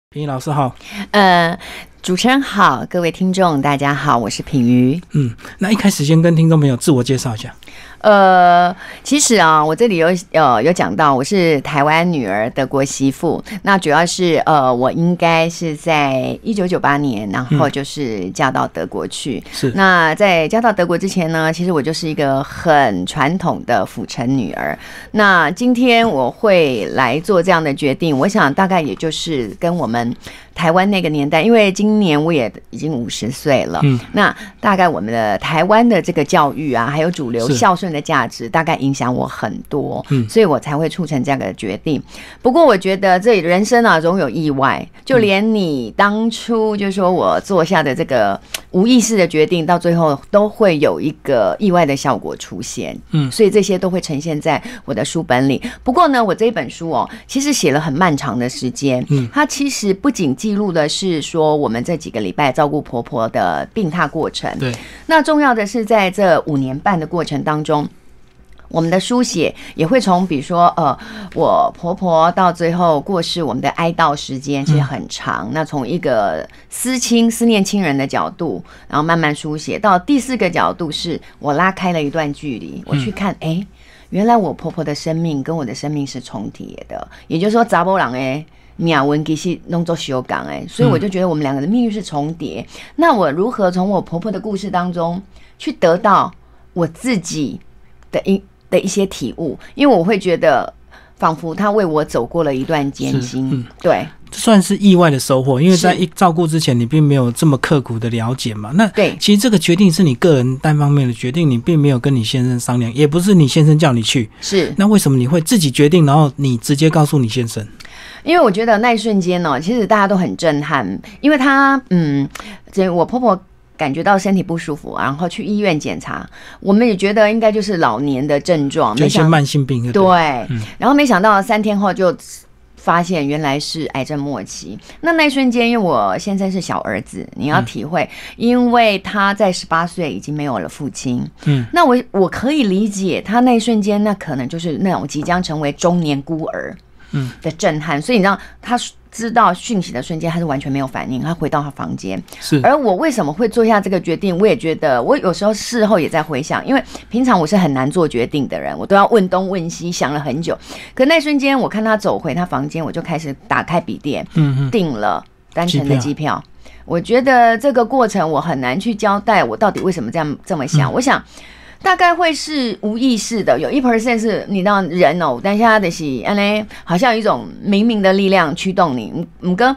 品瑜老师好。 主持人好，各位听众大家好，我是品瑜。 那一开始先跟听众朋友自我介绍一下。 其实啊，我这里有讲到，我是台湾女儿德国媳妇。那主要是我应该是在1998年，然后就是嫁到德国去。 是。 那在嫁到德国之前呢，其实我就是一个很传统的府城女儿。那今天我会来做这样的决定，我想大概也就是跟我们台湾那个年代，因为今年我也已经50岁了。那大概我们的台湾的这个教育啊，还有主流孝顺的价值，大概影响我很多，所以我才会促成这样的决定。不过我觉得这人生啊，总有意外，就连你当初就说我做下的这个无意识的决定，到最后都会有一个意外的效果出现。所以这些都会呈现在我的书本里。不过呢，我这一本书哦，其实写了很漫长的时间。它其实不仅记录的是说我们这几个礼拜照顾婆婆的病榻过程， 对， 那重要的是在这5年半的过程当中，我们的书写也会从比如说我婆婆到最后过世，我们的哀悼时间其实很长。那从一个思念亲人的角度，然后慢慢书写到第4个角度，是我拉开了一段距离，我去看原来我婆婆的生命跟我的生命是重叠的，也就是说查某人命运其实弄作相同所以我就觉得我们两个的命运是重叠。那我如何从我婆婆的故事当中去得到我自己的一些体悟？因为我会觉得仿佛她为我走过了一段艰辛。对， 这算是意外的收获，因为在照顾之前你并没有这么刻苦的了解嘛。那对， 其实这个决定是你个人单方面的决定，你并没有跟你先生商量，也不是你先生叫你去。 是。 那为什么你会自己决定，然后你直接告诉你先生？ 因为我觉得那一瞬间呢，其实大家都很震撼，因为他我婆婆感觉到身体不舒服，然后去医院检查，我们也觉得应该就是老年的症状， 就一些慢性病。 对，然后没想到3天后就发现原来是癌症末期。那一瞬间，因为我先生是小儿子，你要体会，因为他在18岁已经没有了父亲。那我可以理解他那一瞬间，那可能就是那种即将成为中年孤儿的震撼。所以你知道他知道讯息的瞬间，他是完全没有反应，他回到他房间。 是。而我为什么会做下这个决定，我也觉得我有时候事后也在回想，因为平常我是很难做决定的人，我都要问东问西，想了很久。可那瞬间我看他走回他房间，我就开始打开笔电，订了单程的机票。我觉得这个过程我很难去交代我到底为什么这么想。我想大概会是无意识的，有1% 是你让人但是他的是好像有一种冥冥的力量驱动你。跟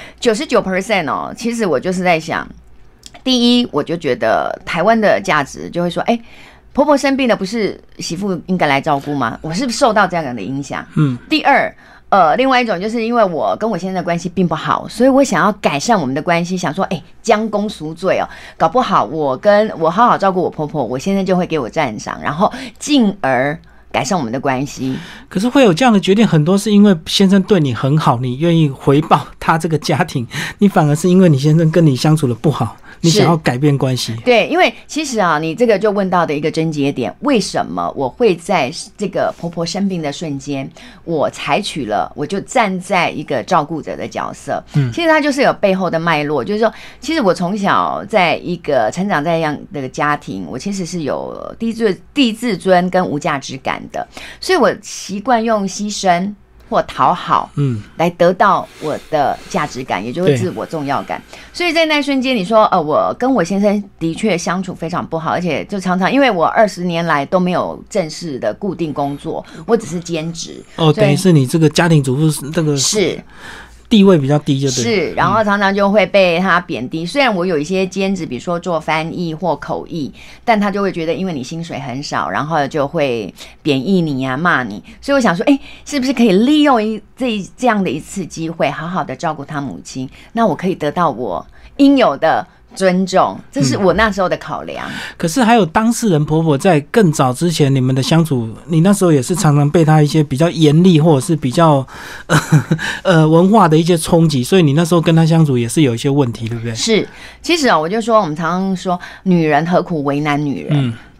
99% 其实我就是在想，第一，我就觉得台湾的价值就会说，婆婆生病了，不是媳妇应该来照顾吗？我是不是受到这样的影响？第二。另外一种就是因为我跟我先生的关系并不好，所以我想要改善我们的关系，想说将功赎罪搞不好我好好照顾我婆婆，我先生就会给我赞赏，然后进而改善我们的关系。 可是会有这样的决定，很多是因为先生对你很好，你愿意回报他这个家庭，你反而是因为你先生跟你相处的不好，你想要改变关系。 对，因为其实你这个就问到的一个症结点，为什么我会在这个婆婆生病的瞬间，我就站在一个照顾者的角色。其实它就是有背后的脉络，就是说，其实我从小在一个成长在这样的家庭，我其实是有低自尊跟无价值感的，所以我习惯用牺牲或讨好来得到我的价值感，也就是自我重要感。所以在那瞬间你说我跟我先生的确相处非常不好，而且就常常因为我20年来都没有正式的固定工作，我只是兼职等于是你这个家庭主妇这个是地位比较低，就对。 是，然后常常就会被他贬低。虽然我有一些兼职，比如说做翻译或口译，但他就会觉得因为你薪水很少，然后就会贬义你啊，骂你。所以我想说，是不是可以利用这样的一次机会，好好的照顾他母亲？那我可以得到我应有的尊重，这是我那时候的考量。 可是还有当事人婆婆在更早之前你们的相处，你那时候也是常常被她一些比较严厉或者是比较文化的一些冲击，所以你那时候跟她相处也是有一些问题，对不对？ 是，其实我就说我们常常说女人何苦为难女人，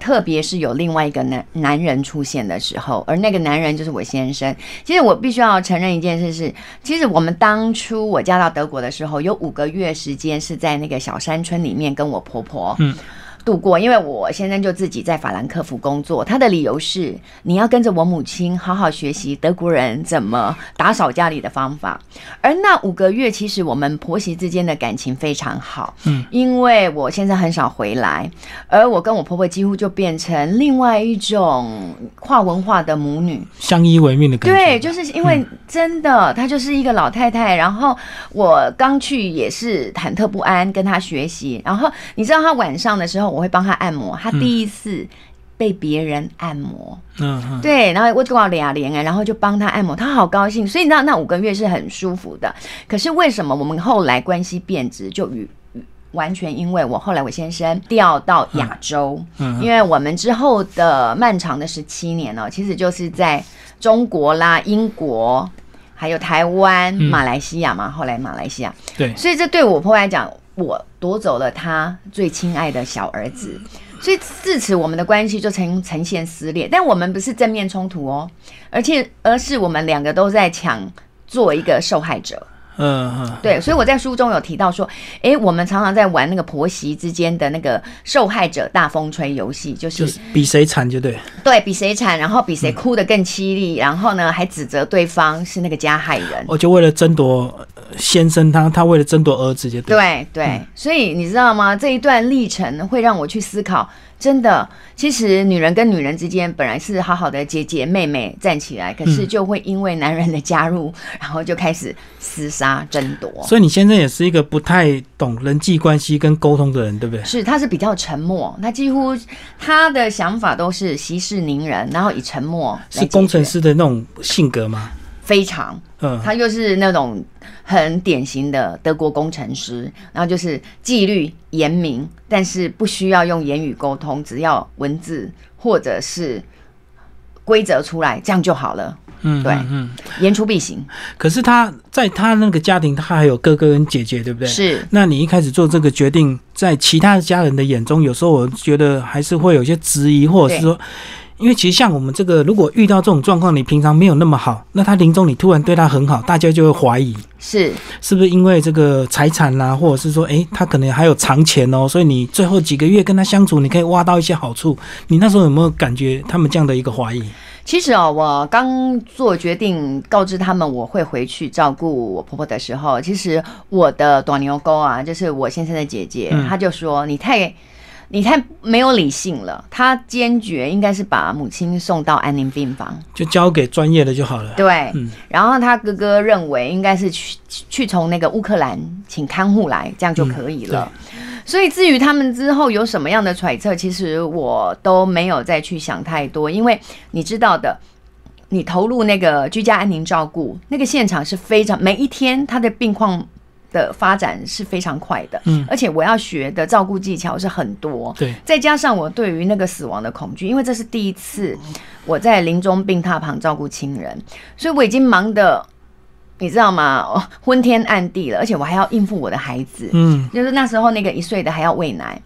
特别是有另外一个男人出现的时候，而那个男人就是我先生。其实我必须要承认一件事是，其实我们当初我嫁到德国的时候，有5个月时间是在那个小山村里面跟我婆婆度过，因为我先生就自己在法兰克福工作，他的理由是你要跟着我母亲好好学习德国人怎么打扫家里的方法。而那5个月其实我们婆媳之间的感情非常好，因为我先生很少回来，而我跟我婆婆几乎就变成另外一种跨文化的母女， 相依为命的感觉。 对，就是因为真的她就是一个老太太，然后我刚去也是忐忑不安跟她学习，然后你知道她晚上的时候我会帮她按摩，她第一次被别人按摩，对，然后我就聊聊，然后就帮她按摩，她好高兴，所以你知道那5个月是很舒服的。可是为什么我们后来关系变质，就完全因为后来我先生调到亚洲，因为我们之后的漫长的17年呢，其实就是在中国啦、英国，还有台湾、马来西亚嘛，后来马来西亚， 对， 所以这对我婆婆来讲，我夺走了她最亲爱的小儿子，所以自此我们的关系就呈现撕裂。但我们不是正面冲突哦，而是我们2个都在抢做一个受害者。对，所以我在书中有提到说，我们常常在玩那个婆媳之间的那个受害者大风吹游戏，就是比谁惨就对， 对比谁惨，然后比谁哭得更凄厉，然后呢还指责对方是那个加害人。 我就为了争夺先生他为了争夺儿子就对。 对，所以你知道吗？这一段历程会让我去思考。真的，其实女人跟女人之间本来是好好的姐姐妹妹站起来，可是就会因为男人的加入，然后就开始厮杀争夺。 所以你先生也是一个不太懂人际关系跟沟通的人，对不对？ 是，他是比较沉默，他几乎他的想法都是息事宁人，然后以沉默来解决。 是工程师的那种性格吗？ 非常，他就是那种很典型的德国工程师，然后就是纪律严明，但是不需要用言语沟通，只要文字或者是规则出来，这样就好了。对，言出必行。 可是他在他那个家庭，他还有哥哥跟姐姐，对不对？ 是。 那你一开始做这个决定，在其他的家人的眼中，有时候我觉得还是会有一些质疑，或者是说。因为其实像我们这个，如果遇到这种状况，你平常没有那么好，那他临终你突然对他很好，大家就会怀疑，是不是因为这个财产啦，或者是说，他可能还有藏钱哦，所以你最后几个月跟他相处，你可以挖到一些好处。你那时候有没有感觉他们这样的一个怀疑？ 其实我刚做决定告知他们我会回去照顾我婆婆的时候，其实我的短牛沟啊，就是我先生的姐姐，她就说你太没有理性了，他坚决应该是把母亲送到安宁病房， 就交给专业的就好了。 对，然后他哥哥认为应该是去从那个乌克兰请看护来，这样就可以了。所以至于他们之后有什么样的揣测，其实我都没有再去想太多，因为你知道的。你投入那个居家安宁照顾，那个现场是非常每一天他的病况的发展是非常快的，而且我要学的照顾技巧是很多， 对， 再加上我对于那个死亡的恐惧，因为这是第一次我在临终病榻旁照顾亲人，所以我已经忙得你知道吗？昏天暗地了，而且我还要应付我的孩子，就是那时候那个1岁的还要喂奶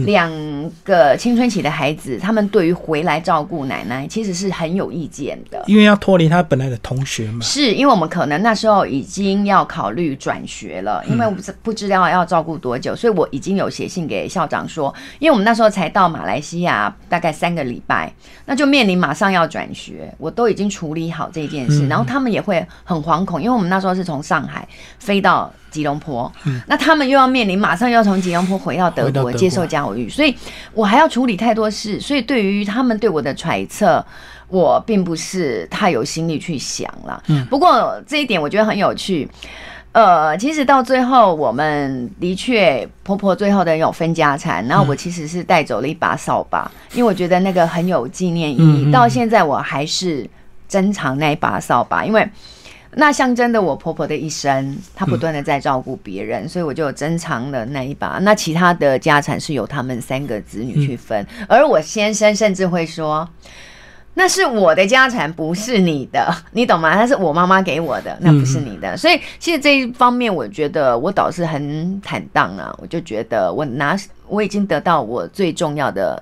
，2个青春期的孩子，他们对于回来照顾奶奶其实是很有意见的， 因为要脱离他本来的同学嘛。 是因为我们可能那时候已经要考虑转学了，因为不知道要照顾多久，所以我已经有写信给校长说，因为我们那时候才到马来西亚大概3个礼拜，那就面临马上要转学，我都已经处理好这件事，然后他们也会很惶恐，因为我们那时候是从上海飞到吉隆坡，那他们又要面临马上要从吉隆坡回到德国接受教育，所以我还要处理太多事，所以对于他们对我的揣测，我并不是太有心力去想了。不过这一点我觉得很有趣。其实到最后，我们的确婆婆最后的有分家产，然后我其实是带走了一把扫把，因为我觉得那个很有纪念意义。到现在我还是珍藏那一把扫把，因为那象征的我婆婆的一生，她不断的在照顾别人，所以我就珍藏了那一把。那其他的家产是由他们3个子女去分，而我先生甚至会说，那是我的家产，不是你的，你懂吗？那是我妈妈给我的，那不是你的。所以其实这一方面，我觉得我倒是很坦荡啊，我就觉得我已经得到我最重要的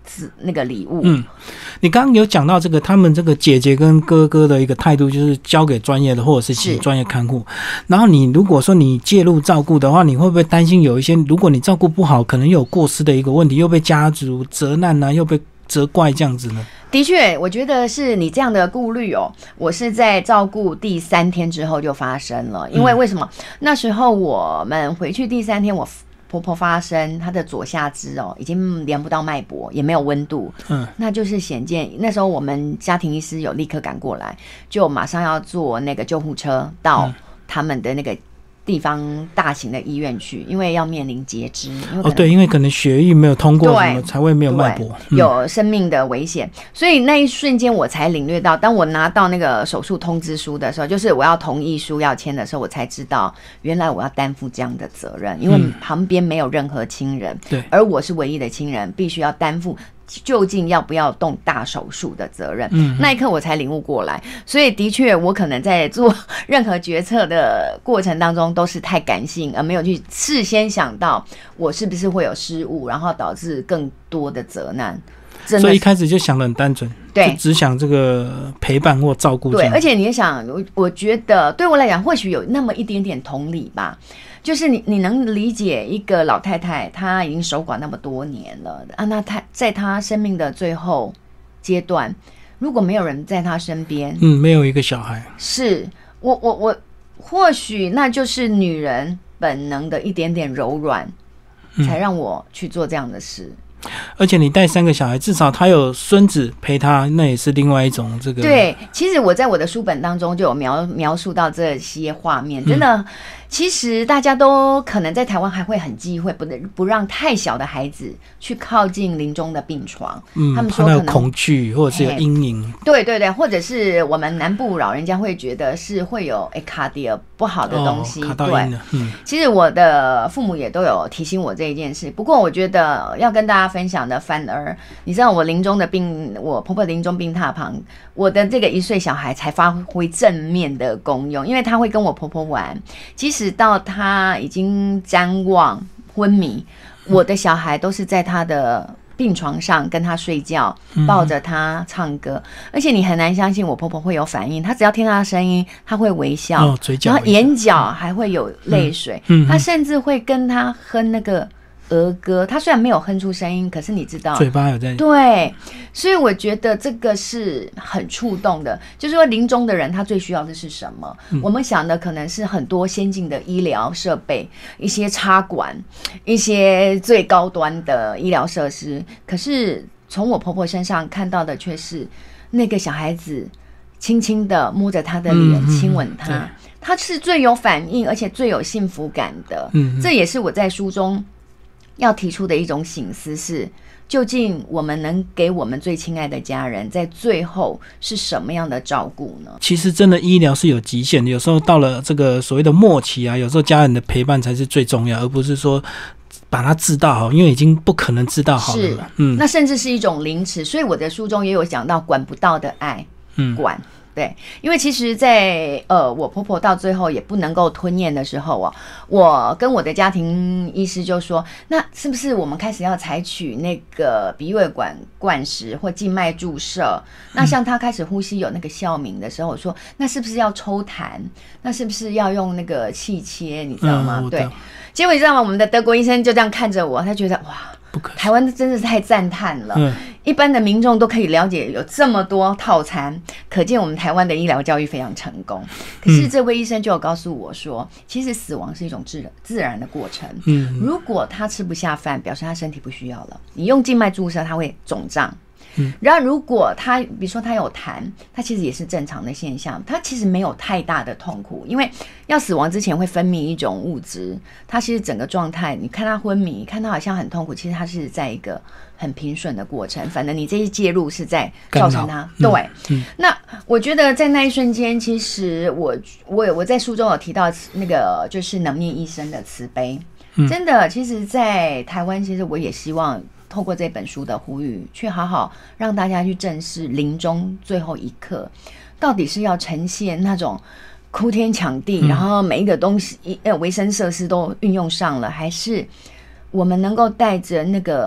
那个礼物。 你刚刚有讲到这个，他们这个姐姐跟哥哥的一个态度，就是交给专业的或者是请专业看护。然后你如果说你介入照顾的话，你会不会担心有一些，如果你照顾不好，可能有过失的一个问题，又被家族责难啊，又被责怪这样子呢？ 的确，我觉得是你这样的顾虑哦。我是在照顾第3天之后就发生了，因为为什么？那时候我们回去第3天，我婆婆发生她的左下肢哦，已经连不到脉搏，也没有温度，那就是显见。那时候我们家庭医师有立刻赶过来，就马上要坐那个救护车到他们的那个地方大型的医院去，因为要面临截肢。 对，因为可能血液没有通过什么，才会没有脉搏， 有生命的危险。所以那一瞬间我才领略到，当我拿到那个手术通知书的时候，就是我要同意书要签的时候，我才知道原来我要担负这样的责任，因为旁边没有任何亲人，对，而我是唯一的亲人，必须要担负究竟要不要动大手术的责任。那一刻我才领悟过来。所以的确我可能在做任何决策的过程当中都是太感性，而没有去事先想到我是不是会有失误，然后导致更多的责难。 所以一开始就想得很单纯， 对， 就只想这个陪伴或照顾。 对，而且你也想，我觉得对我来讲或许有那么一点点同理吧，就是你能理解一个老太太她已经守寡那么多年了啊，那她在她生命的最后阶段，如果没有人在她身边， 没有一个小孩， 是我或许那就是女人本能的一点点柔软，才让我去做这样的事。 而且你带3个小孩，至少他有孙子陪他，那也是另外一种这个。 对，其实我在我的书本当中就有描述到这些画面，真的。其实大家都可能在台湾还会很忌讳，不让太小的孩子去靠近临终的病床。他们说可能有恐惧或者是有阴影。 对对对，或者是我们南部老人家会觉得是会有卡迪尔不好的东西。 卡到阴了。 其实我的父母也都有提醒我这一件事。不过我觉得要跟大家分享的，反而你知道我我婆婆临终病榻旁，我的这个1岁小孩才发挥正面的功用，因为他会跟我婆婆玩。即使到他已经谵妄昏迷，我的小孩都是在他的病床上跟他睡觉，抱着他唱歌。而且你很难相信我婆婆会有反应，她只要听他的声音，她会微笑，然后眼角还会有泪水，她甚至会跟他哼那个儿歌。他虽然没有哼出声音，可是你知道嘴巴有在。 对，所以我觉得这个是很触动的。就是说临终的人他最需要的是什么？我们想的可能是很多先进的医疗设备，一些插管，一些最高端的医疗设施，可是从我婆婆身上看到的却是那个小孩子轻轻的摸着她的脸，亲吻她，她是最有反应而且最有幸福感的。这也是我在书中要提出的一种省思，是究竟我们能给我们最亲爱的家人在最后是什么样的照顾呢？ 其实真的医疗是有极限的，有时候到了这个所谓的末期啊，有时候家人的陪伴才是最重要，而不是说把它治到好，因为已经不可能治到好了嘛。 那甚至是一种凌迟。所以我的书中也有讲到管不到的爱，管。对，因为其实在我婆婆到最后也不能够吞咽的时候啊，我跟我的家庭医师就说，那是不是我们开始要采取那个鼻胃管灌食或静脉注射？那像他开始呼吸有那个哮鸣的时候，我说那是不是要抽痰？那是不是要用那个气切？你知道吗？对，结果你知道吗？我们的德国医生就这样看着我，他觉得哇，台湾真的是太赞叹了。一般的民众都可以了解有这么多套餐，可见我们台湾的医疗教育非常成功。可是这位医生就有告诉我说，其实死亡是一种自然的过程。如果他吃不下饭，表示他身体不需要了，你用静脉注射他会肿胀。然后如果他比如说他有痰，他其实也是正常的现象，他其实没有太大的痛苦，因为要死亡之前会分泌一种物质，他其实整个状态你看他昏迷，看他好像很痛苦，其实他是在一个很平顺的过程，反正你这些介入是在造成他对。那我觉得在那一瞬间，其实我在书中有提到那个就是能面医生的慈悲，真的，其实在台湾其实我也希望透过这本书的呼吁，去好好让大家去正视临终最后一刻，到底是要呈现那种哭天抢地，然后每一个东西维生设施都运用上了，还是我们能够带着那个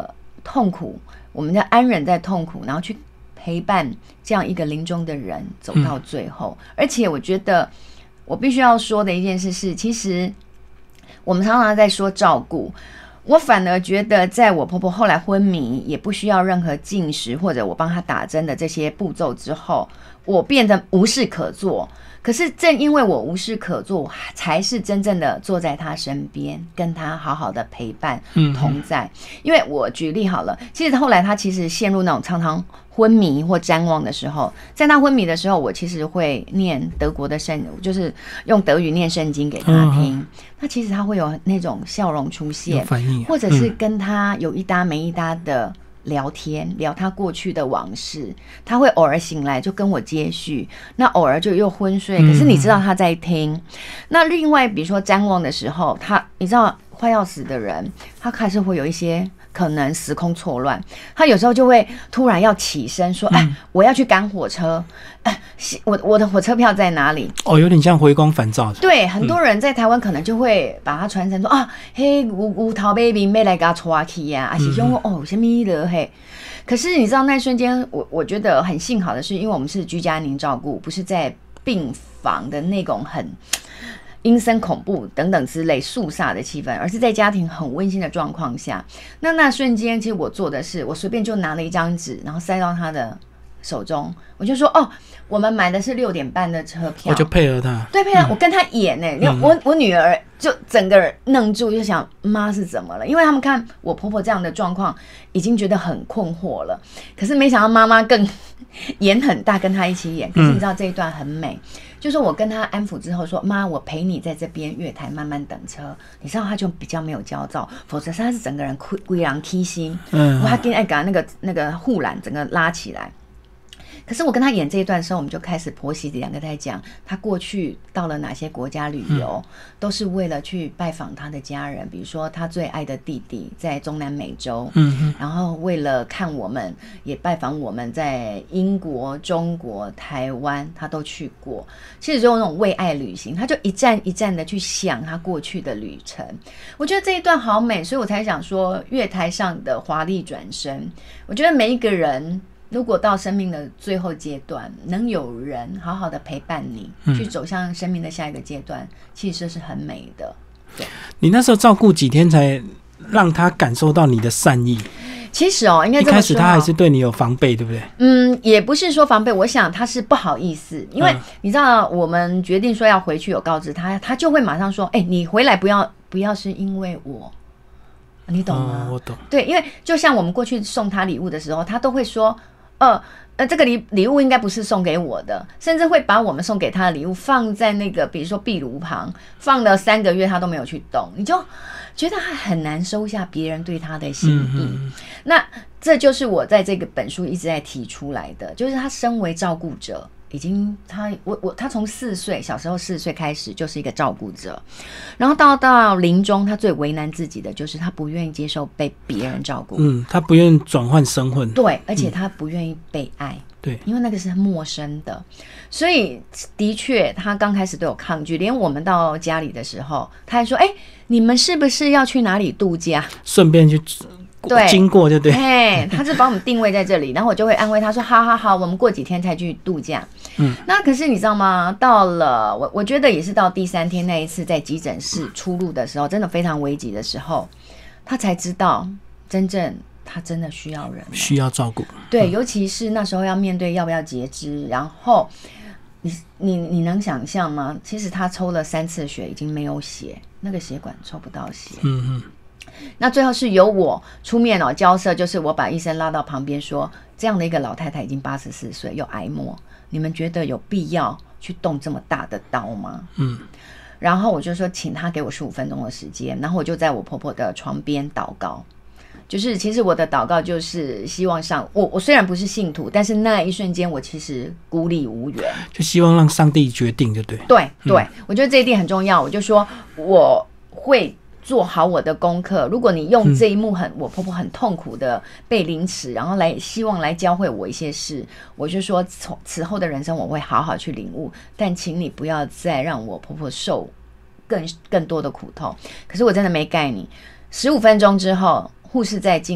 痛苦，我们在安忍在痛苦，然后去陪伴这样一个临终的人走到最后。而且我觉得我必须要说的一件事是，其实我们常常在说照顾，我反而觉得在我婆婆后来昏迷也不需要任何进食或者我帮她打针的这些步骤之后，我变得无事可做。可是正因为我无事可做，才是真正的坐在他身边，跟他好好的陪伴同在。因为我举例好了，其实后来他其实陷入那种常常昏迷或谵妄的时候，在他昏迷的时候，我其实会念德国的就是用德语念圣经给他听。那其实他会有那种笑容出现， 反应， 或者是跟他有一搭没一搭的聊天，聊他过去的往事。他会偶尔醒来就跟我接续，那偶尔就又昏睡，可是你知道他在听。那另外比如说谵妄的时候，你知道快要死的人，他开始会有一些可能时空错乱，他有时候就会突然要起身说，我要去赶火车，我的火车票在哪里？ 有点像回光返照。 对，很多人在台湾可能就会把它传成说嘿，有头尾面要来给他抓去呀，还是用什么的嘿。可是你知道那瞬间，我觉得很幸好的是，因为我们是居家宁照顾，不是在病房的那种很阴森恐怖等等之类肃杀的气氛，而是在家庭很温馨的状况下。那瞬间，其实我做的是，我随便就拿了一张纸，然后塞到他的手中，我就说我们买的是6点半的车票， 我就配合他， 对，配合我跟他演我女儿就整个人愣住，就想妈是怎么了？因为他们看我婆婆这样的状况，已经觉得很困惑了。可是没想到妈妈更演很大，跟他一起演。可是你知道这一段很美，就是我跟他安抚之后说：“妈，我陪你在这边月台慢慢等车。”你知道他就比较没有焦躁，否则他是整个人规人起心，我还跟爱把那个护栏整个拉起来。可是我跟他演这一段的时候，我们就开始婆媳两个在讲他过去到了哪些国家旅游，都是为了去拜访他的家人，比如说他最爱的弟弟在中南美洲，然后为了看我们也拜访我们在英国、中国、台湾，他都去过。其实就有那种为爱旅行，他就一站一站的去想他过去的旅程。我觉得这一段好美，所以我才想说月台上的华丽转身。我觉得每一个人如果到生命的最后阶段，能有人好好的陪伴你，去走向生命的下一个阶段，其实是很美的。对， 你那时候照顾几天才让他感受到你的善意？ 其实应该这么说， 一开始他还是对你有防备，对不对？ 也不是说防备，我想他是不好意思，因为你知道，我们决定说要回去，有告知他，他就会马上说：“你回来不要是因为我。”你懂吗？ 我懂。对， 因为就像我们过去送他礼物的时候，他都会说。这个礼物应该不是送给我的，甚至会把我们送给他的礼物放在那个比如说壁炉旁，放了3个月他都没有去动，你就觉得他很难收下别人对他的心意。那这就是我在这个本书一直在提出来的，就是他身为照顾者，已经他从小时候4岁开始就是一个照顾者，然后到临终，他最为难自己的就是他不愿意接受被别人照顾， 他不愿意转换身份， 对，而且他不愿意被爱， 对， 因为那个是陌生的，所以的确他刚开始都有抗拒，连我们到家里的时候，他还说：“你们是不是要去哪里度假？” 顺便去。对，经过就对， 他是把我们定位在这里，然后我就会安慰他说：“好，我们过几天才去度假。”那可是你知道吗？到了我觉得也是到第3天那一次在急诊室出入的时候，真的非常危急的时候，他才知道真正他真的需要人， 需要照顾。 对，尤其是那时候要面对要不要截肢，然后你能想象吗？其实他抽了3次血，已经没有血，那个血管抽不到血。那最后是由我出面交涉，就是我把医生拉到旁边说，这样的一个老太太已经84岁，有癌末，你们觉得有必要去动这么大的刀吗？然后我就说请她给我15分钟的时间，然后我就在我婆婆的床边祷告，就是其实我的祷告就是希望我虽然不是信徒，但是那一瞬间我其实孤立无援， 就希望让上帝决定，就对。 对，我觉得这一点很重要，我就说我会做好我的功课。如果你用这一幕我婆婆很痛苦的被凌迟，然后希望来教会我一些事，我就说从此后的人生我会好好去领悟，但请你不要再让我婆婆受更多的苦痛。可是我真的没盖你，15分钟之后护士再进来，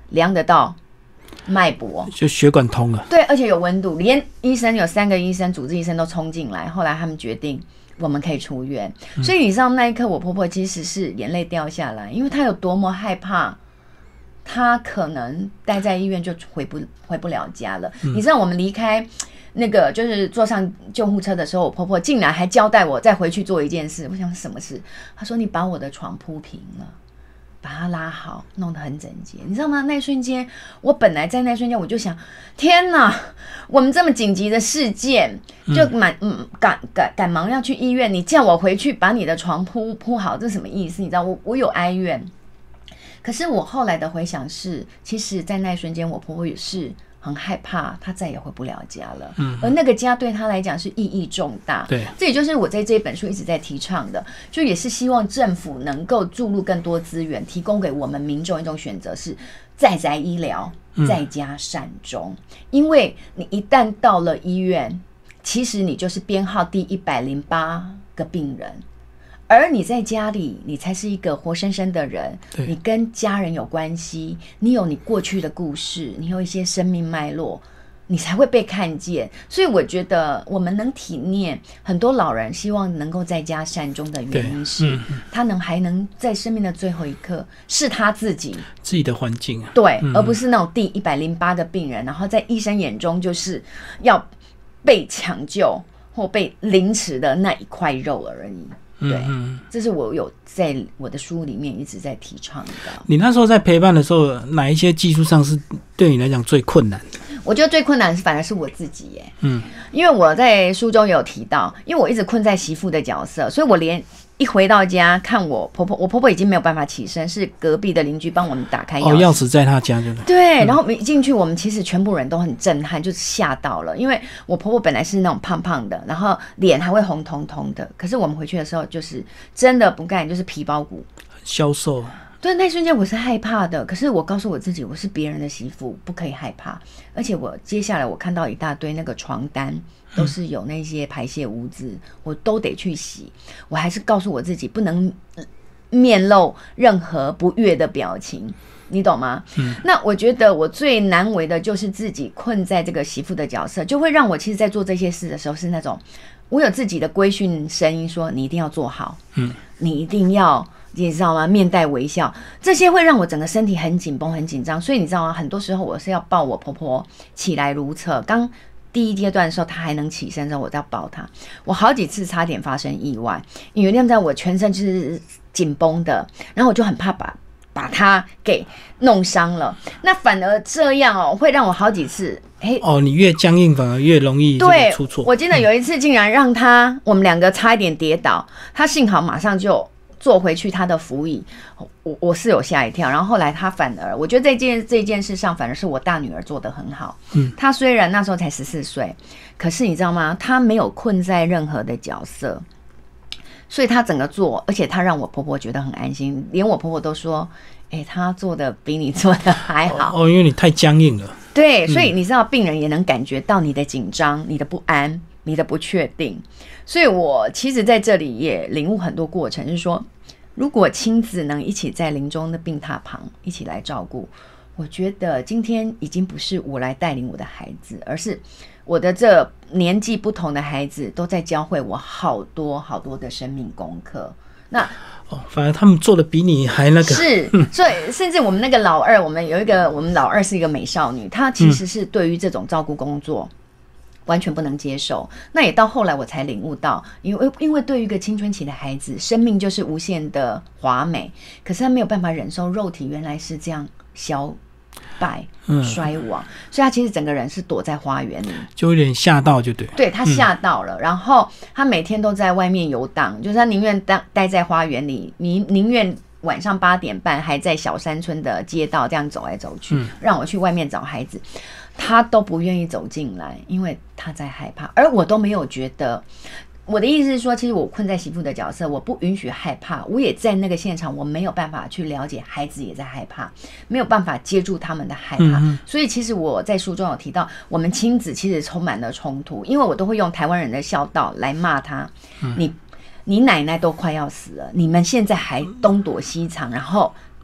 量得到脉搏， 就血管通了。 对，而且有温度，连医生有3个医生，主治医生都冲进来，后来他们决定我们可以出院。所以你知道那一刻，我婆婆其实是眼泪掉下来，因为她有多么害怕，她可能待在医院就回不了家了。你知道我们离开那个就是坐上救护车的时候，我婆婆竟然还交代我再回去做一件事。我想什么事？她说你把我的床铺平了，把它拉好，弄得很整洁，你知道吗？那一瞬间，我本来在那一瞬间我就想，天哪，我们这么紧急的事件，就赶忙要去医院，你叫我回去把你的床铺好，这是什么意思？你知道我有哀怨，可是我后来的回想是，其实在那一瞬间，我婆婆也是很害怕，她再也回不了家了。而那个家对她来讲是意义重大。 对， 这也就是我在这本书一直在提倡的，就也是希望政府能够注入更多资源，提供给我们民众一种选择，是在宅医疗，在家善终。因为你一旦到了医院，其实你就是编号第108个病人。而你在家里，你才是一个活生生的人，你跟家人有关系，你有你过去的故事，你有一些生命脉络，你才会被看见。所以我觉得我们能体念很多老人希望能够在家善终的原因是，他还能在生命的最后一刻是他自己的环境， 对，而不是那种第108的病人，然后在医生眼中就是要被抢救或被凌迟的那一块肉而已。对，这是我有在我的书里面一直在提倡的。 你那时候在陪伴的时候，哪一些技术上是对你来讲最困难的？ 我觉得最困难的反而是我自己耶。因为我在书中也有提到，因为我一直困在媳妇的角色，所以我连一回到家看我婆婆，我婆婆已经没有办法起身，是隔壁的邻居帮我们打开钥匙。 钥匙在她家对不对？ 对，然后一进去，我们其实全部人都很震撼，就是吓到了，因为我婆婆本来是那种胖胖的，然后脸还会红彤彤的，可是我们回去的时候，就是真的不干，就是皮包骨， 消瘦。 对，那瞬间我是害怕的，可是我告诉我自己，我是别人的媳妇，不可以害怕。而且我接下来我看到一大堆那个床单，都是有那些排泄污渍，我都得去洗。我还是告诉我自己，不能面露任何不悦的表情，你懂吗？那我觉得我最难为的就是自己困在这个媳妇的角色，就会让我其实在做这些事的时候是那种，我有自己的规训声音说，你一定要做好，你一定要。你知道吗？面带微笑，这些会让我整个身体很紧绷、很紧张。所以你知道吗？很多时候我是要抱我婆婆起来如厕。刚第一阶段的时候，她还能起身的时候，我要抱她。我好几次差点发生意外，因为那在我全身就是紧绷的，然后我就很怕把她给弄伤了。那反而这样会让我好几次。 你越僵硬反而越容易出错。 我记得有一次竟然让我们2个差一点跌倒，她幸好马上就坐回去他的扶椅，我是有吓一跳。然后后来他反而，我觉得这件事上反而是我大女儿做得很好。她虽然那时候才14岁，可是你知道吗？她没有困在任何的角色，所以她整个做，而且她让我婆婆觉得很安心，连我婆婆都说：“她做的比你做的还好。” 因为你太僵硬了。 对，所以你知道，病人也能感觉到你的紧张、你的不安、你的不确定。所以我其实在这里也领悟很多过程，就是说，如果亲子能一起在临终的病榻旁一起来照顾，我觉得今天已经不是我来带领我的孩子，而是我的这年纪不同的孩子都在教会我好多好多的生命功课。那反而他们做的比你还那个是，所以甚至我们那个老二，我们老二是一个美少女，她其实是对于这种照顾工作完全不能接受。那也到后来我才领悟到，因为对于一个青春期的孩子，生命就是无限的华美，可是他没有办法忍受肉体原来是这样消败衰亡，所以他其实整个人是躲在花园里， 就有点吓到，就对他吓到了。然后他每天都在外面游荡，就是他宁愿待在花园里，宁愿晚上8点半还在小山村的街道这样走来走去，让我去外面找孩子，他都不愿意走进来，因为他在害怕，而我都没有觉得。我的意思是说，其实我困在媳妇的角色，我不允许害怕，我也在那个现场，我没有办法去了解孩子也在害怕，没有办法接住他们的害怕。所以其实我在书中有提到，我们亲子其实充满了冲突，因为我都会用台湾人的孝道来骂他，你奶奶都快要死了，你们现在还东躲西藏，然后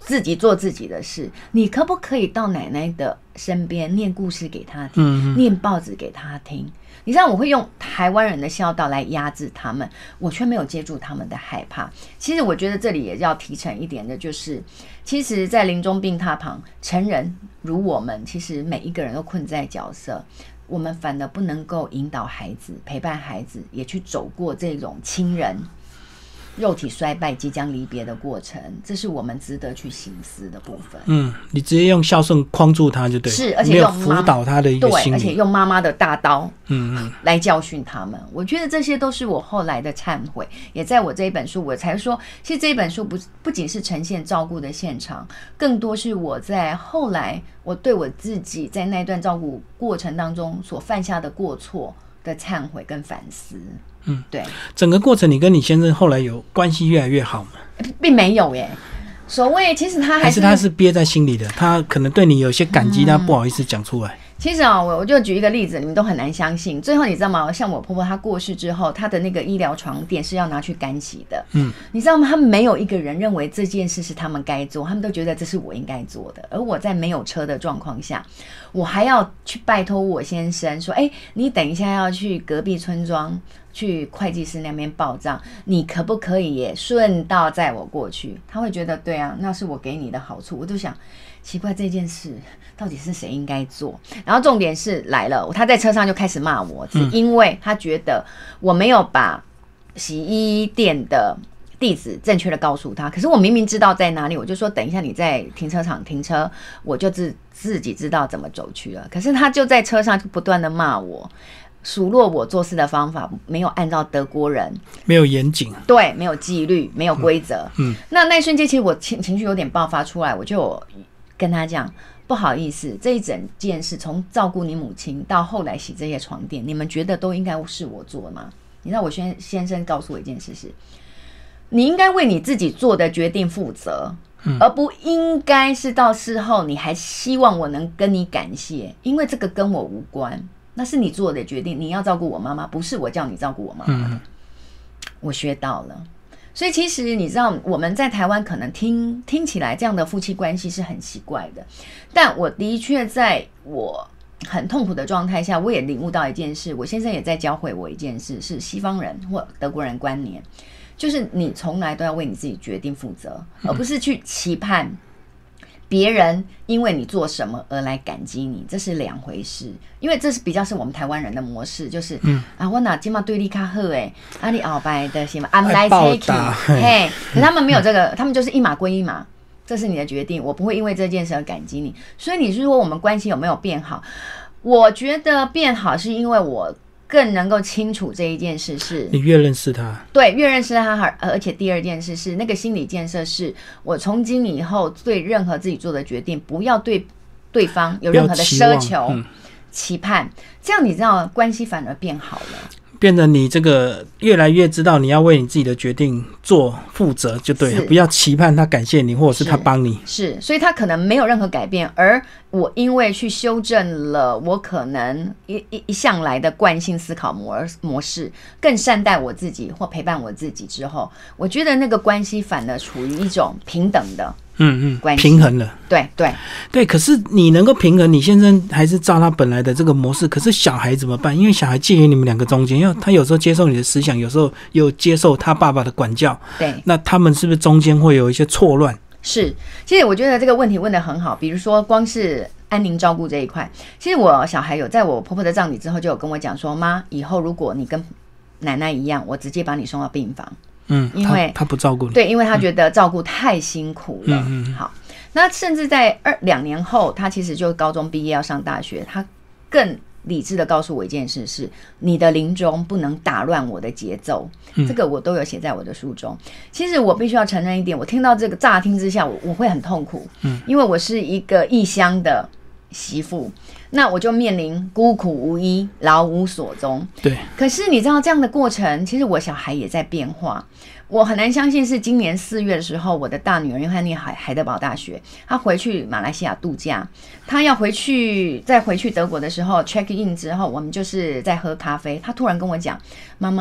自己做自己的事，你可不可以到奶奶的身边念故事给她听，念报纸给她听？你知道我会用台湾人的孝道来压制他们，我却没有接住他们的害怕。其实我觉得这里也要提成一点的就是，其实在临终病榻旁，成人如我们，其实每一个人都困在角色，我们反而不能够引导孩子，陪伴孩子，也去走过这种亲人肉体衰败即将离别的过程，这是我们值得去省思的部分。 你直接用孝顺框住他就对， 是，而且没有辅导他的一个心理， 对，而且用妈妈的大刀来教训他们。我觉得这些都是我后来的忏悔，也在我这一本书我才说，其实这一本书不仅是呈现照顾的现场，更多是我在后来我对我自己在那段照顾过程当中所犯下的过错的忏悔跟反思。对， 整个过程你跟你先生后来有关系越来越好吗？ 并没有耶。所谓其实还是他是憋在心里的，他可能对你有些感激，他不好意思讲出来。 其实我就举一个例子，你们都很难相信。最后你知道吗？像我婆婆她过世之后，她的那个医疗床垫是要拿去干洗的。你知道吗？他们没有一个人认为这件事是他们该做，他们都觉得这是我应该做的。而我在没有车的状况下，我还要去拜托我先生说：“你等一下要去隔壁村庄去会计师那边报账，你可不可以也顺道载我过去？”他会觉得对啊，那是我给你的好处。我就想，奇怪，这件事到底是谁应该做？然后重点是来了，他在车上就开始骂我，是因为他觉得我没有把洗衣店的地址正确的告诉他，可是我明明知道在哪里，我就说等一下你在停车场停车，我就自己知道怎么走去了。可是他就在车上就不断的骂我，数落我做事的方法没有按照德国人，没有严谨， 对，没有纪律，没有规则。那一瞬间其实我情绪有点爆发出来，我就跟他讲，不好意思，这一整件事从照顾你母亲到后来洗这些床垫，你们觉得都应该是我做的吗？你知道我先生告诉我一件事是，你应该为你自己做的决定负责，而不应该是到事后你还希望我能跟你感谢，因为这个跟我无关，那是你做的决定，你要照顾我妈妈，不是我叫你照顾我妈妈的。我学到了。所以其实你知道，我们在台湾可能听起来这样的夫妻关系是很奇怪的，但我的确在我很痛苦的状态下，我也领悟到一件事，我先生也在教会我一件事，是西方人或德国人观念，就是你从来都要为你自己决定负责，而不是去期盼别人因为你做什么而来感激你，这是两回事。因为这是比较是我们台湾人的模式，就是我哪今嘛对你较好你后摆的什么安来 take you， 可是他们没有这个，他们就是一码归一码，这是你的决定，我不会因为这件事而感激你。所以你是说我们关系有没有变好？我觉得变好是因为我更能够清楚这一件事，是你越认识他， 对，越认识他，而且第二件事是那个心理建设，是我从今以后对任何自己做的决定，不要对对方有任何的奢求、期盼，这样你知道关系反而变好了。 变得你这个越来越知道你要为你自己的决定做负责就对了，不要期盼他感谢你或者是他帮你。 是，所以他可能没有任何改变，而我因为去修正了我可能一向来的惯性思考模式，更善待我自己或陪伴我自己之后，我觉得那个关系反而处于一种平等的关系， 平衡了。对，可是你能够平衡，你先生还是照他本来的这个模式，可是小孩怎么办？因为小孩介于你们两个中间，因为他有时候接受你的思想，有时候又接受他爸爸的管教， 对， 那他们是不是中间会有一些错乱？ 是，其实我觉得这个问题问得很好，比如说光是安宁照顾这一块，其实我小孩有在我婆婆的葬礼之后就有跟我讲说，妈，以后如果你跟奶奶一样，我直接把你送到病房。因为 他不照顾你， 对，因为他觉得照顾太辛苦了。好，那甚至在2年后，他其实就高中毕业要上大学，他更理智的告诉我一件事是，你的临终不能打乱我的节奏，这个我都有写在我的书中。其实我必须要承认一点，我听到这个乍听之下，我会很痛苦，因为我是一个异乡的媳妇，那我就面临孤苦无依、老无所终。 对， 可是你知道这样的过程，其实我小孩也在变化。我很难相信是今年4月的时候，我的大女儿因为她念海德堡大学，她回去马来西亚度假，她要再回去德国的时候 check in 之后，我们就是在喝咖啡，她突然跟我讲，妈妈，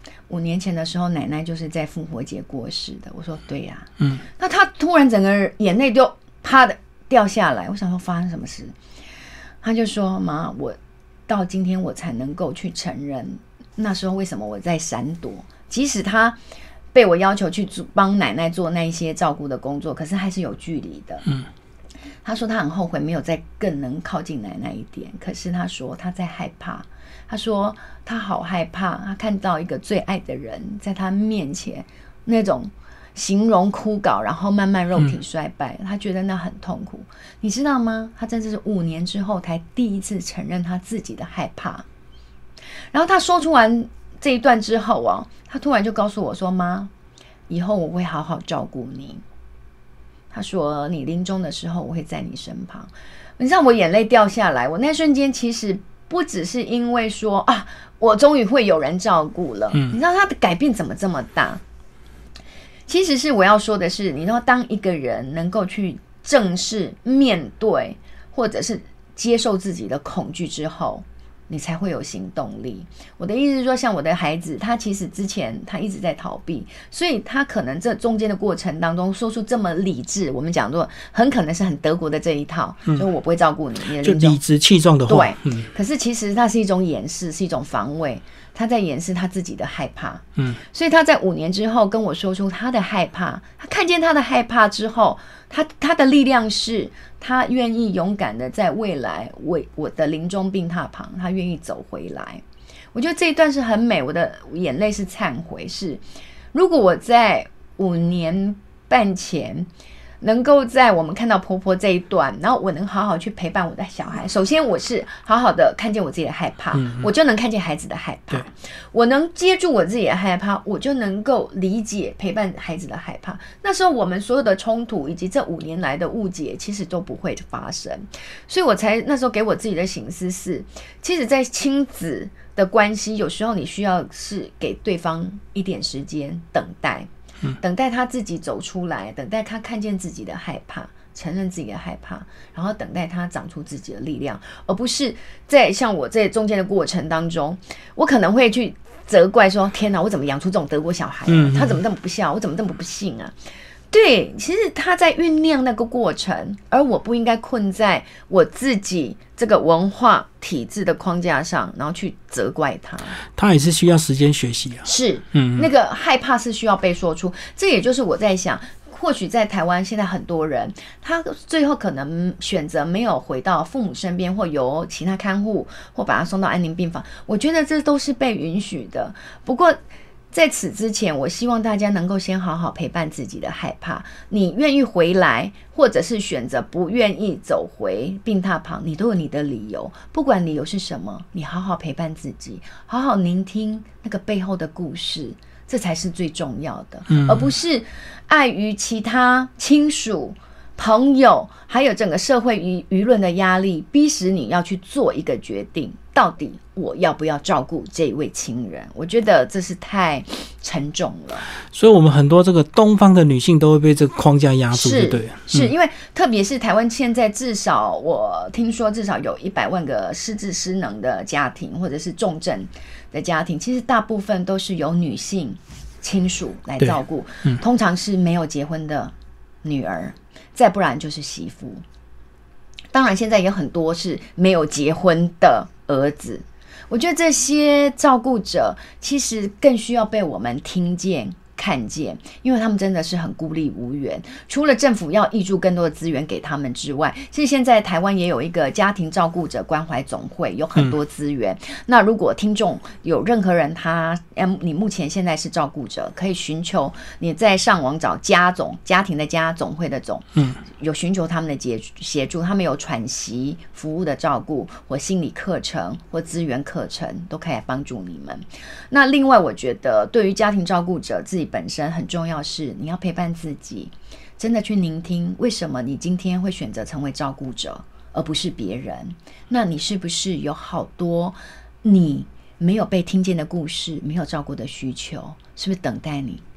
5年前的时候，奶奶就是在复活节过世的。我说对呀，那他突然整个眼泪就啪的掉下来。我想说发生什么事？他就说妈，我到今天我才能够去承认，那时候为什么我在闪躲，即使他被我要求去帮奶奶做那些照顾的工作，可是还是有距离的。他说他很后悔没有再更能靠近奶奶一点，可是他说他在害怕，他说他好害怕，他看到一个最爱的人在他面前那种形容枯槁，然后慢慢肉体衰败，他觉得那很痛苦。你知道吗？他真的是5年之后才第一次承认他自己的害怕。然后他说出完这一段之后啊，他突然就告诉我说妈，以后我会好好照顾你。他说你临终的时候我会在你身旁。你知道我眼泪掉下来，我那瞬间其实不只是因为说啊，我终于会有人照顾了，你知道他的改变怎么这么大？其实是我要说的是，你知道当一个人能够去正视面对或者是接受自己的恐惧之后，你才会有行动力。我的意思是说，像我的孩子，他其实之前他一直在逃避，所以他可能这中间的过程当中说出这么理智，我们讲说很可能是很德国的这一套，所以我不会照顾你， 就理直气壮的话。 对，可是其实它是一种掩饰，是一种防卫，他在掩饰他自己的害怕。所以他在5年之后跟我说出他的害怕，他看见他的害怕之后，他的力量是他愿意勇敢的在未来为我的临终病榻旁，他愿意走回来。我觉得这一段是很美，我的眼泪是忏悔，是如果我在5年半前能够在我们看到婆婆这一段，然后我能好好去陪伴我的小孩，首先我是好好的看见我自己的害怕，我就能看见孩子的害怕，我能接住我自己的害怕，我就能够理解陪伴孩子的害怕。那时候我们所有的冲突以及这5年来的误解其实都不会发生。所以我才那时候给我自己的省思是，其实在亲子的关系，有时候你需要是给对方一点时间等待，等待他自己走出来，等待他看见自己的害怕，承认自己的害怕，然后等待他长出自己的力量，而不是在像我在中间的过程当中，我可能会去责怪说天哪，我怎么养出这种德国小孩啊，他怎么这么不孝，我怎么这么不幸啊。对，其实他在酝酿那个过程，而我不应该困在我自己这个文化体制的框架上，然后去责怪他。 他也是需要时间学习啊。 是，那个害怕是需要被说出。这也就是我在想，或许在台湾现在很多人，他最后可能选择没有回到父母身边，或由其他看护，或把他送到安宁病房。我觉得这都是被允许的。不过在此之前，我希望大家能够先好好陪伴自己的害怕。你愿意回来，或者是选择不愿意走回病榻旁，你都有你的理由。不管理由是什么，你好好陪伴自己，好好聆听那个背后的故事，这才是最重要的，而不是碍于其他亲属、朋友，还有整个社会舆论的压力，逼使你要去做一个决定，到底我要不要照顾这一位亲人？我觉得这是太沉重了。所以我们很多这个东方的女性都会被这个框架压住，对不对？ 是因为特别是台湾现在至少我听说至少有100万个失智失能的家庭，或者是重症的家庭，其实大部分都是由女性亲属来照顾，通常是没有结婚的女儿，再不然就是媳妇。当然现在有很多是没有结婚的儿子。我觉得这些照顾者其实更需要被我们听见看见，因为他们真的是很孤立无援。除了政府要挹注更多的资源给他们之外，其实现在台湾也有一个家庭照顾者关怀总会，有很多资源。那如果听众有任何人你目前现在是照顾者，可以寻求你在上网找家庭的家，总会的总，有寻求他们的协助，他们有喘息服务的照顾，或心理课程或资源课程都可以来帮助你们。那另外我觉得对于家庭照顾者自己本身很重要，是你要陪伴自己，真的去聆听为什么你今天会选择成为照顾者而不是别人。那你是不是有好多你没有被听见的故事，没有照顾的需求，是不是等待你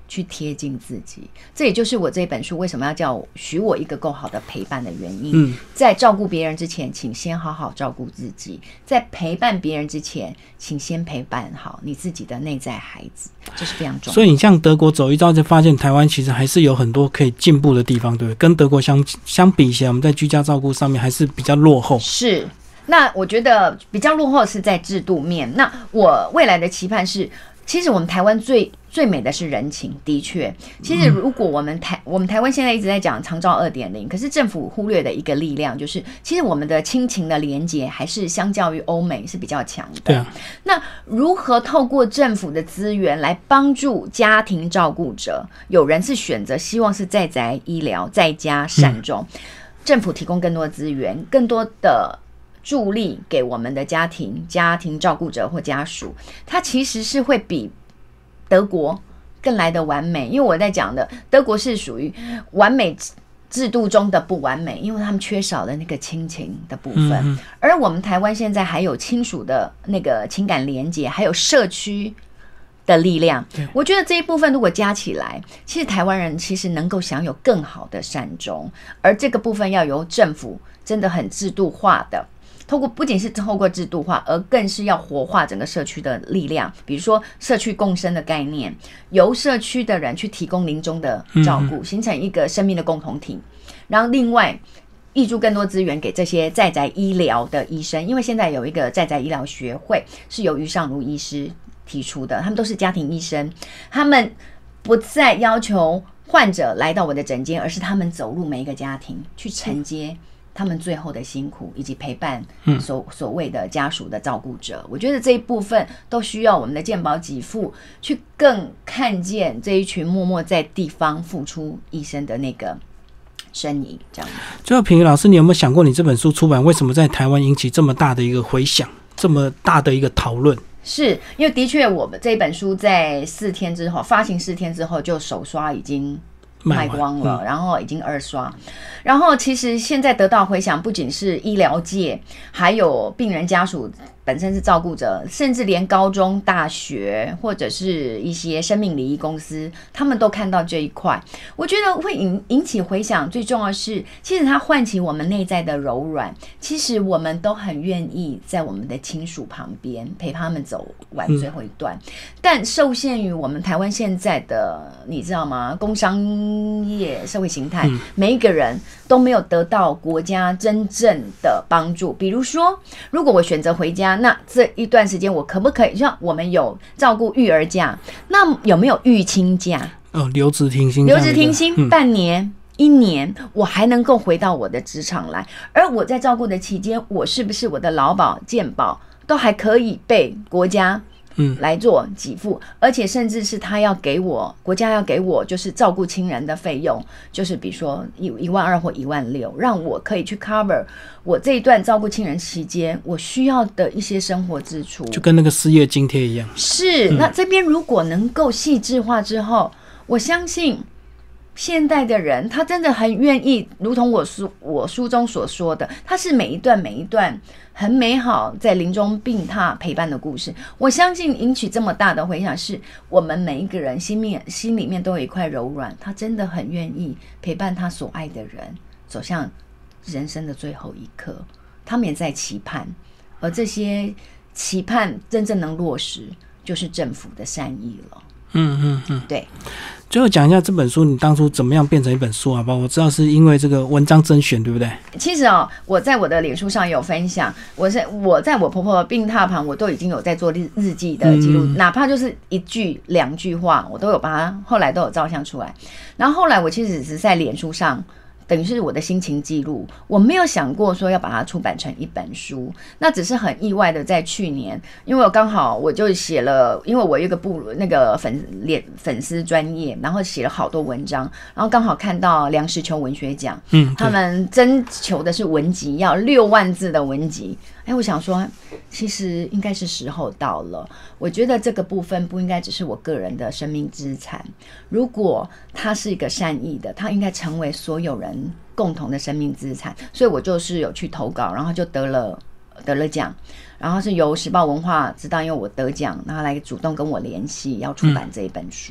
去贴近自己。这也就是我这本书为什么要叫许我一个够好的陪伴的原因。在照顾别人之前，请先好好照顾自己；在陪伴别人之前，请先陪伴好你自己的内在孩子，这是非常重要的。 所以你像德国走一遭，就发现台湾其实还是有很多可以进步的地方，对不对？跟德国相比起来，我们在居家照顾上面还是比较落后。 是。那我觉得比较落后是在制度面。那我未来的期盼是，其实我们台湾最美的是人情。的确，其实如果我们台湾现在一直在讲长照 2.0， 可是政府忽略的一个力量就是，其实我们的亲情的连结还是相较于欧美是比较强的。 对啊。 那如何透过政府的资源来帮助家庭照顾者？有人是选择希望是在宅医疗、在家善终，政府提供更多的资源，更多的助力给我们的家庭照顾者或家属，它其实是会比德国更来的完美。因为我在讲的德国是属于完美制度中的不完美，因为他们缺少了那个亲情的部分。而我们台湾现在还有亲属的那个情感连结，还有社区的力量。我觉得这一部分如果加起来，其实台湾人其实能够享有更好的善终。而这个部分要由政府真的很制度化的，不仅是透过制度化，而更是要活化整个社区的力量。比如说社区共生的概念，由社区的人去提供临终的照顾，形成一个生命的共同体。然后另外挹注更多资源给这些在宅医疗的医生，因为现在有一个在宅医疗学会是由于尚如医师提出的，他们都是家庭医生，他们不再要求患者来到我的诊间，而是他们走入每一个家庭去承接他们最后的辛苦，以及陪伴所谓的家属的照顾者。我觉得这一部分都需要我们的健保给付去更看见这一群默默在地方付出医生的那个身影。这样， 最后品瑜老师，你有没有想过，你这本书出版为什么在台湾引起这么大的一个回响，这么大的一个讨论？ 是因为的确我们这本书在发行4天之后就首刷已经卖光了，然后已经2刷。然后其实现在得到回响，不仅是医疗界，还有病人家属本身是照顾者，甚至连高中、大学或者是一些生命礼仪公司，他们都看到这一块。我觉得会引起回响，最重要的是，其实它唤起我们内在的柔软。其实我们都很愿意在我们的亲属旁边陪他们走完最后一段，但受限于我们台湾现在的，你知道吗？工商业社会形态，每一个人都没有得到国家真正的帮助。比如说，如果我选择回家，那这一段时间我可不可以像我们有照顾育儿假，那有没有育亲假？ 留职停薪， 半年、1年，我还能够回到我的职场来。而我在照顾的期间，我是不是我的劳保、健保都还可以被国家来做给付，而且甚至是他要给我，国家要给我就是照顾亲人的费用，就是比如说12000或16000，让我可以去 cover 我这一段照顾亲人期间我需要的一些生活支出， 就跟那个失业津贴一样。 是，那这边如果能够细致化之后，我相信现代的人他真的很愿意，如同我书中所说的，他是每一段很美好在临终病榻陪伴的故事。我相信引起这么大的回响，是我们每一个人心里面都有一块柔软，他真的很愿意陪伴他所爱的人走向人生的最后一刻，他们也在期盼，而这些期盼真正能落实，就是政府的善意了。对。 最后讲一下这本书，你当初怎么样变成一本书好不好？我知道是因为这个文章甄选，对不对？ 其实我在我的脸书上也有分享，我在我婆婆的病榻旁，我都已经有在做日记的记录，哪怕就是1句2句话，我都有把它后来都有照相出来。然后后来我其实只是在脸书上，等于是我的心情记录，我没有想过说要把它出版成一本书。那只是很意外的，在去年，因为我刚好我就写了，因为我有一个那个粉丝专页，然后写了好多文章，然后刚好看到梁实秋文学奖，他们征求的是文集，要6万字的文集。我想说，其实应该是时候到了。我觉得这个部分不应该只是我个人的生命资产，如果它是一个善意的，它应该成为所有人共同的生命资产。所以我就是有去投稿，然后就得了奖，然后是由时报文化知道，因为我得奖，然后来主动跟我联系，要出版这一本书。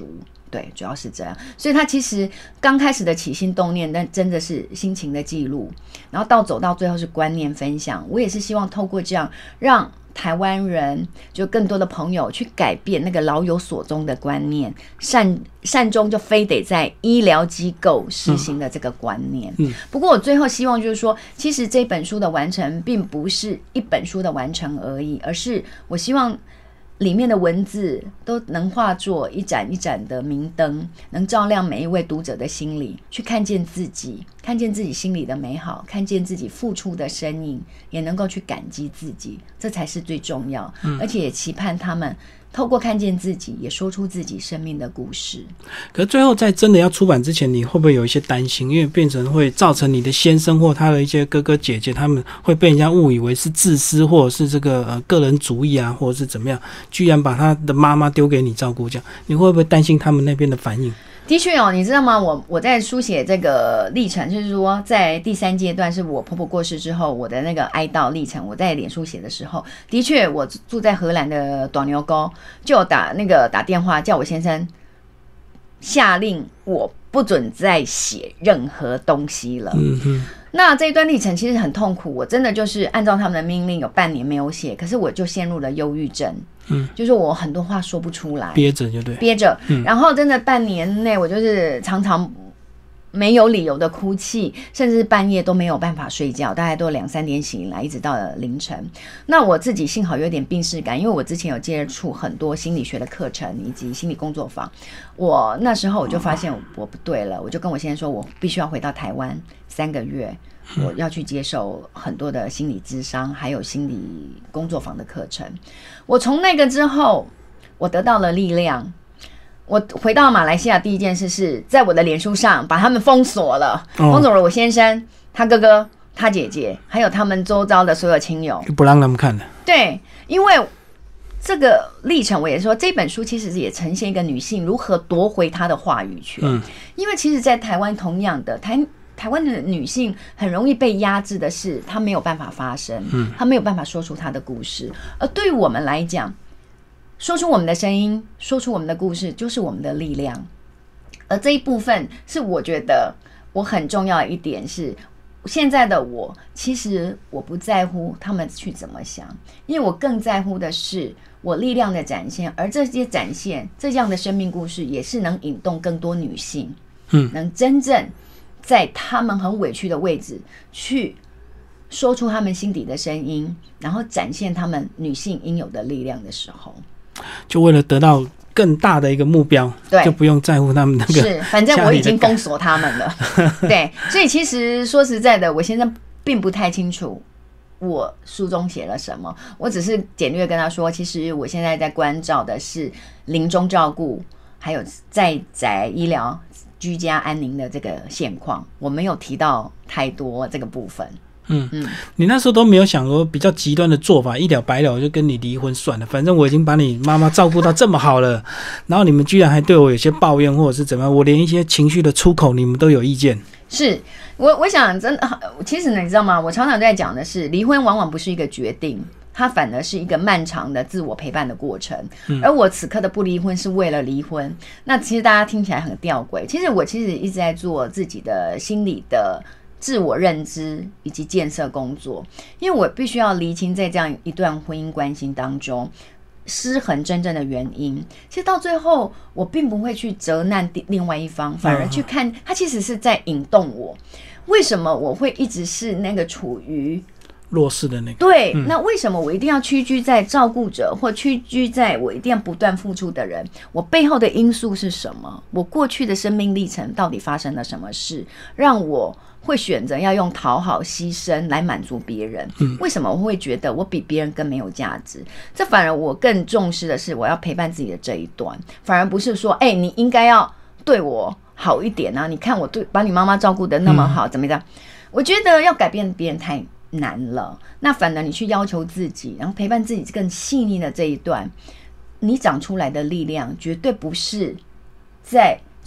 对，主要是这样。所以他其实刚开始的起心动念，但真的是心情的记录，然后走到最后是观念分享。我也是希望透过这样，让台湾人就更多的朋友去改变那个老有所终的观念，善终就非得在医疗机构实行的这个观念。不过我最后希望就是说，其实这本书的完成并不是一本书的完成而已，而是我希望里面的文字都能化作一盏一盏的明灯，能照亮每一位读者的心里，去看见自己心里的美好，看见自己付出的身影，也能够去感激自己，这才是最重要。而且也期盼他们透过看见自己，也说出自己生命的故事。 可是最后在真的要出版之前，你会不会有一些担心？因为变成会造成你的先生或他的一些哥哥姐姐，他们会被人家误以为是自私，或者是这个个人主义啊，或者是怎么样，居然把他的妈妈丢给你照顾，这样你会不会担心他们那边的反应？ 的确哦，你知道吗？我在书写这个历程，就是说在第3阶段是我婆婆过世之后，我的那个哀悼历程，我在脸书写的时候，的确我住在荷兰的短牛沟，就有打电话叫我先生下令我不准再写任何东西了。那这一段历程其实很痛苦，我真的就是按照他们的命令有半年没有写，可是我就陷入了忧郁症。就是我很多话说不出来，憋着就对，憋着。然后真的半年内，我就是常常没有理由的哭泣，甚至半夜都没有办法睡觉，大概都2-3点醒来，一直到了凌晨。那我自己幸好有点病识感，因为我之前有接触很多心理学的课程以及心理工作坊。我那时候我就发现我不对了，我就跟我先生说，我必须要回到台湾3个月。我要去接受很多的心理咨商还有心理工作坊的课程。我从那个之后我得到了力量。我回到马来西亚第一件事是在我的脸书上把他们封锁了，封锁了我先生他哥哥他姐姐还有他们周遭的所有亲友， 不让他们看了。对， 因为这个历程我也说这本书其实也呈现一个女性如何夺回她的话语权。因为其实在台湾同样的台湾的女性很容易被压制的是她没有办法发声，她没有办法说出她的故事。而对于我们来讲，说出我们的声音，说出我们的故事就是我们的力量。而这一部分是我觉得我很重要的一点是，现在的我其实我不在乎他们去怎么想，因为我更在乎的是我力量的展现，而这些展现这样的生命故事也是能引动更多女性，能真正在他们很委屈的位置去说出他们心底的声音，然后展现他们女性应有的力量的时候，就为了得到更大的一个目标，对，就不用在乎他们那个。是，反正我已经封锁他们了。对，所以其实说实在的，我现在并不太清楚我书中写了什么，我只是简略跟他说，其实我现在在关照的是临终照顾，还有在宅医疗、居家安宁的这个现况，我没有提到太多这个部分。你那时候都没有想说比较极端的做法，一了百了我就跟你离婚算了，反正我已经把你妈妈照顾到这么好了，然后你们居然还对我有些抱怨或者是怎么样，我连一些情绪的出口你们都有意见。是我想真的，其实呢，你知道吗？我常常在讲的是，离婚往往不是一个决定，它反而是一个漫长的自我陪伴的过程。而我此刻的不离婚是为了离婚，那其实大家听起来很吊诡。其实我一直在做自己的心理的自我认知以及建设工作，因为我必须要厘清在这样一段婚姻关系当中失衡真正的原因。其实到最后我并不会去责难另外一方，反而去看他其实是在引动我，为什么我会一直是那个处于弱势的那个。对，那为什么我一定要屈居在照顾者，或屈居在我一定要不断付出的人？我背后的因素是什么？我过去的生命历程到底发生了什么事，让我会选择要用讨好牺牲来满足别人？为什么我会觉得我比别人更没有价值？这反而我更重视的是我要陪伴自己的这一段，反而不是说你应该要对我好一点啊，你看我把你妈妈照顾得那么好，怎么样？我觉得要改变别人太难了，那反而你去要求自己，然后陪伴自己更细腻的这一段，你长出来的力量绝对不是在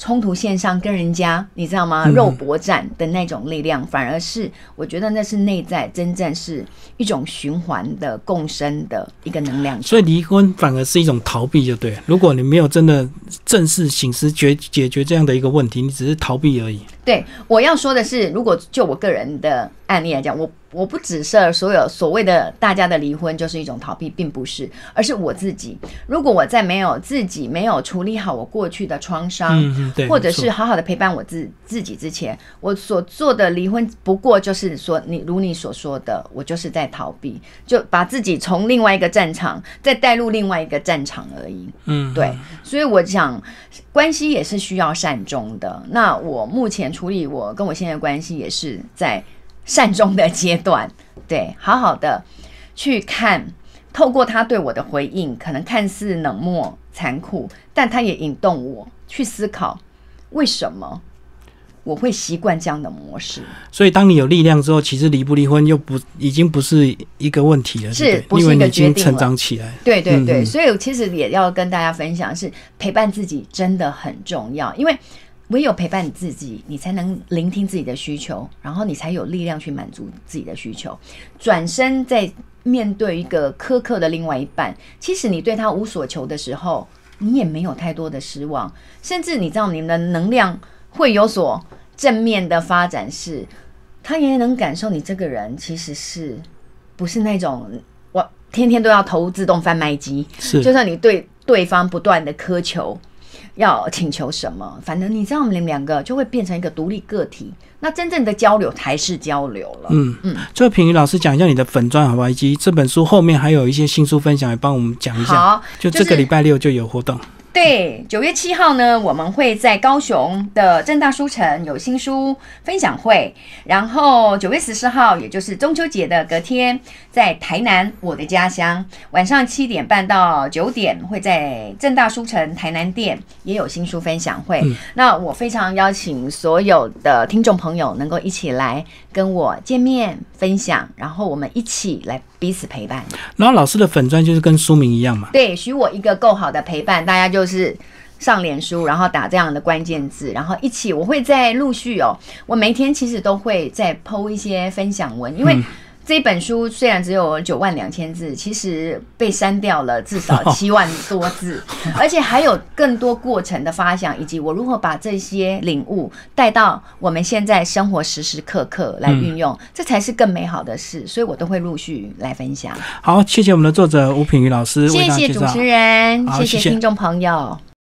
冲突线上跟人家你知道吗肉搏战的那种力量，反而是我觉得那是内在真正是一种循环的共生的一个能量。 所以离婚反而是一种逃避就对了，如果你没有真的正式省思解决这样的一个问题，你只是逃避而已。 对，我要说的是，如果就我个人的案例来讲，我不指涉所有所谓的大家的离婚就是一种逃避，并不是，而是我自己。如果我在没有处理好我过去的创伤，或者是好好的陪伴我自己之前，我所做的离婚不过就是说，如你所说的，我就是在逃避，就把自己从另外一个战场再带入另外一个战场而已。对，所以我想关系也是需要善终的。那我目前处理我跟我现在的关系也是在善终的阶段，对，好好的去看，透过他对我的回应，可能看似冷漠残酷，但他也引动我去思考为什么我会习惯这样的模式。 所以当你有力量之后，其实离不离婚已经不是一个问题了， 是不是一个决定了，因为你已经成长起来。 对对对，所以其实也要跟大家分享是陪伴自己真的很重要，因为唯有陪伴你自己，你才能聆听自己的需求，然后你才有力量去满足自己的需求。转身在面对一个苛刻的另外一半，其实你对他无所求的时候，你也没有太多的失望，甚至你知道你们的能量会有所正面的发展，是他也能感受你这个人其实是不是那种我天天都要投自动贩卖机，就算你对对方不断的苛求要请求什么，反正你知道我们两个就会变成一个独立个体，那真正的交流才是交流了。 最后品瑜老师讲一下你的粉专好不好，以及这本书后面还有一些新书分享，也帮我们讲一下。 好， 就这个礼拜六就有活动。 对，9月7号呢，我们会在高雄的正大书城有新书分享会，然后9月14号，也就是中秋节的隔天，在台南我的家乡，晚上7点半到9点，会在正大书城台南店也有新书分享会。那我非常邀请所有的听众朋友能够一起来跟我见面分享，然后我们一起来彼此陪伴。 然后老师的粉专就是跟书名一样嘛？ 对，许我一个够好的陪伴，大家就是上脸书，然后打这样的关键字，然后一起，我会再陆续我每天其实都会再 po 一些分享文，因为这本书虽然只有92000字，其实被删掉了至少7万多字，而且还有更多过程的发想，以及我如何把这些领悟带到我们现在生活时时刻刻来运用，这才是更美好的事，所以我都会陆续来分享。 好，谢谢我们的作者吴品瑜老师， 谢谢主持人，谢谢听众朋友。